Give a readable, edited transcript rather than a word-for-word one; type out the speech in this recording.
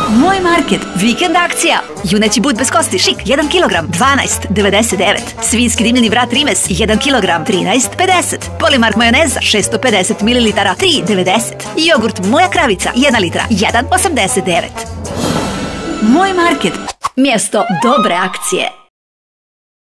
Moj market, vikend akcija. Juneći but bez kosti, šik, 1 kg, 12,99. Svinjski dimljeni vrat Rimes, 1 kg, 13,50. Polimark majoneza, 650 ml, 3,90. Jogurt Moja kravica, 1 litra, 1,89. Moj market, mjesto dobre akcije.